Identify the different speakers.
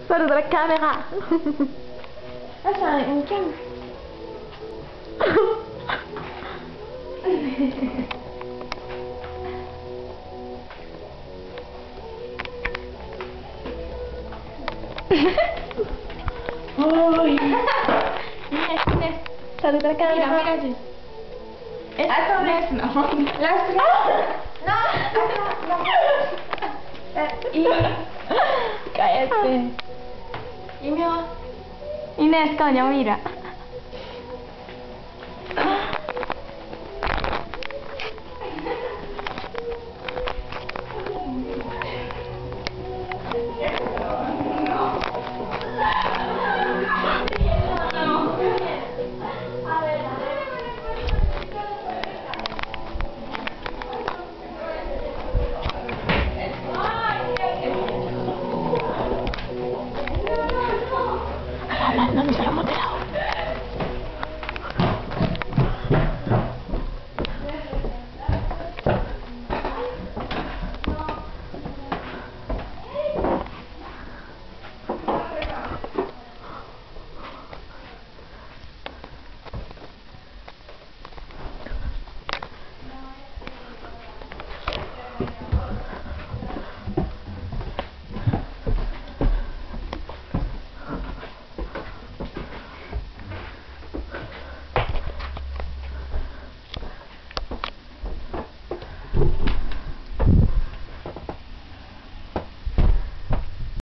Speaker 1: Saluda la cámara.
Speaker 2: Ah, c'est une cam.
Speaker 1: Uy. Inés, saluda la cámara.
Speaker 2: Mira, mira. Attends, laisse, non. Laisse. Non, attends,
Speaker 1: Cállate.
Speaker 2: y mira.
Speaker 1: Inés, coño, mira. No, no, no, no,